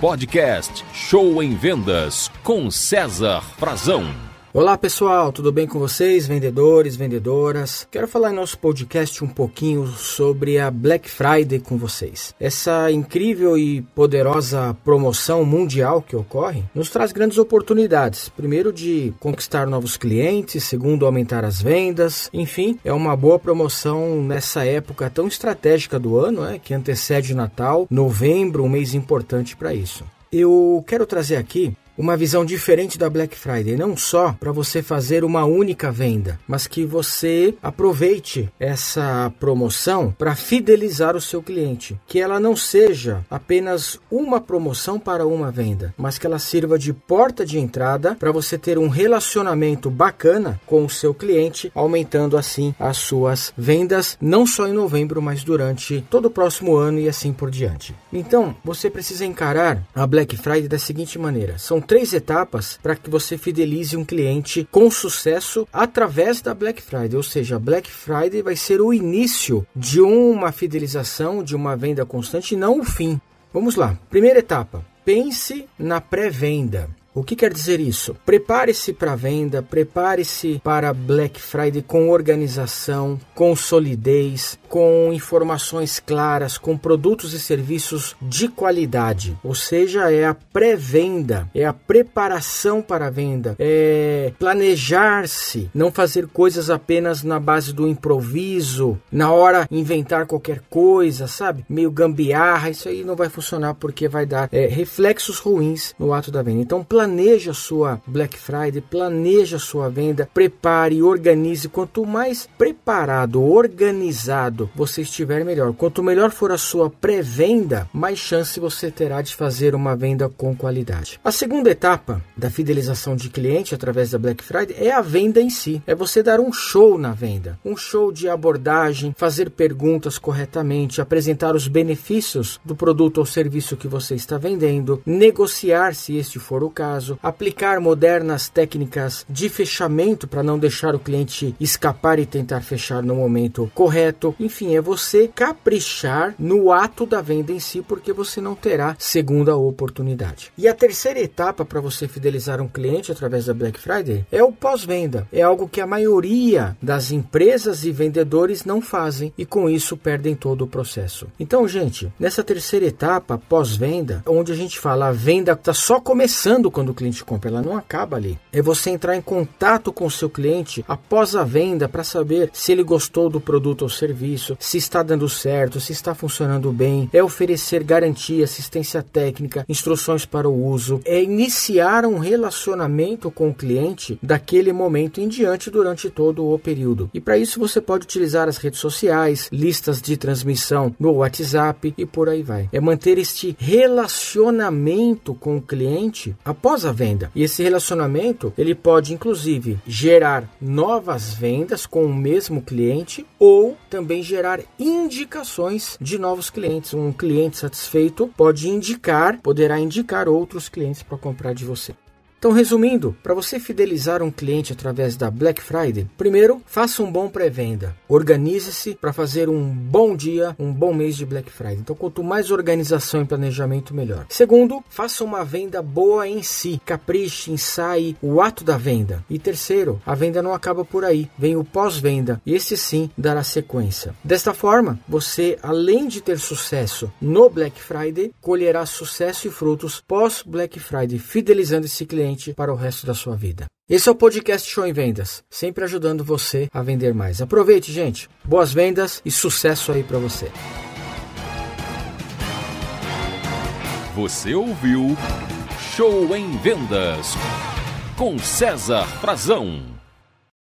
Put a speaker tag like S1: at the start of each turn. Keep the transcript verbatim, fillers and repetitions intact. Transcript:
S1: podcast Show em Vendas com César Frazão.
S2: Olá pessoal, tudo bem com vocês, vendedores, vendedoras? Quero falar em nosso podcast um pouquinho sobre a Black Friday com vocês. Essa incrível e poderosa promoção mundial que ocorre nos traz grandes oportunidades. Primeiro, de conquistar novos clientes, segundo, aumentar as vendas. Enfim, é uma boa promoção nessa época tão estratégica do ano, né, que antecede o Natal, novembro, um mês importante para isso. Eu quero trazer aqui uma visão diferente da Black Friday, não só para você fazer uma única venda, mas que você aproveite essa promoção para fidelizar o seu cliente, que ela não seja apenas uma promoção para uma venda, mas que ela sirva de porta de entrada para você ter um relacionamento bacana com o seu cliente, aumentando assim as suas vendas, não só em novembro, mas durante todo o próximo ano e assim por diante. Então, você precisa encarar a Black Friday da seguinte maneira: são três etapas para que você fidelize um cliente com sucesso através da Black Friday, ou seja, a Black Friday vai ser o início de uma fidelização, de uma venda constante e não o fim. Vamos lá, primeira etapa, pense na pré-venda. O que quer dizer isso? Prepare-se para a venda, prepare-se para Black Friday com organização, com solidez, com informações claras, com produtos e serviços de qualidade. Ou seja, é a pré-venda, é a preparação para a venda, é planejar-se, não fazer coisas apenas na base do improviso, na hora inventar qualquer coisa, sabe? Meio gambiarra, isso aí não vai funcionar porque vai dar é, reflexos ruins no ato da venda. Então, planeje a sua Black Friday, planeje a sua venda, prepare, organize. Quanto mais preparado, organizado você estiver, melhor. Quanto melhor for a sua pré-venda, mais chance você terá de fazer uma venda com qualidade. A segunda etapa da fidelização de cliente através da Black Friday é a venda em si. É você dar um show na venda, um show de abordagem, fazer perguntas corretamente, apresentar os benefícios do produto ou serviço que você está vendendo, negociar se este for o caso, aplicar modernas técnicas de fechamento para não deixar o cliente escapar e tentar fechar no momento correto. Enfim, é você caprichar no ato da venda em si, porque você não terá segunda oportunidade. E a terceira etapa para você fidelizar um cliente através da Black Friday é o pós-venda. É algo que a maioria das empresas e vendedores não fazem e com isso perdem todo o processo. Então, gente, nessa terceira etapa, pós-venda, onde a gente fala a venda está só começando quando o cliente compra, ela não acaba ali. É você entrar em contato com o seu cliente após a venda para saber se ele gostou do produto ou serviço, se está dando certo, se está funcionando bem. É oferecer garantia, assistência técnica, instruções para o uso. É iniciar um relacionamento com o cliente daquele momento em diante durante todo o período. E para isso você pode utilizar as redes sociais, listas de transmissão no WhatsApp e por aí vai. É manter este relacionamento com o cliente após a venda. E esse relacionamento, ele pode inclusive gerar novas vendas com o mesmo cliente ou também gerar indicações de novos clientes. Um cliente satisfeito pode indicar, poderá indicar outros clientes para comprar de você. Então, resumindo, para você fidelizar um cliente através da Black Friday, primeiro, faça um bom pré-venda. Organize-se para fazer um bom dia, um bom mês de Black Friday. Então, quanto mais organização e planejamento, melhor. Segundo, faça uma venda boa em si. Capriche, ensaie o ato da venda. E terceiro, a venda não acaba por aí. Vem o pós-venda e esse sim dará sequência. Desta forma, você, além de ter sucesso no Black Friday, colherá sucesso e frutos pós-Black Friday, fidelizando esse cliente para o resto da sua vida. Esse é o podcast Show em Vendas, sempre ajudando você a vender mais. Aproveite, gente. Boas vendas e sucesso aí para você.
S1: Você ouviu Show em Vendas com César Frazão.